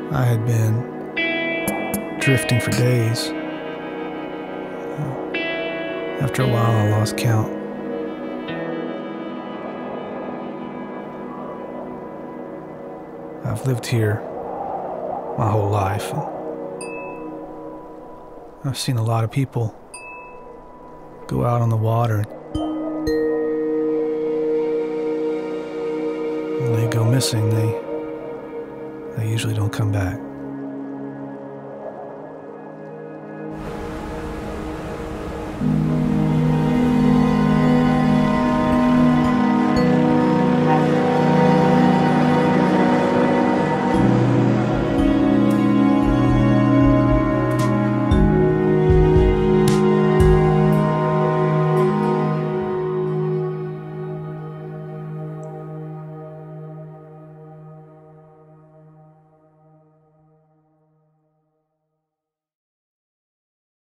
I had been drifting for days. After a while, I lost count. I've lived here my whole life. I've seen a lot of people go out on the water. When they go missing, they usually don't come back.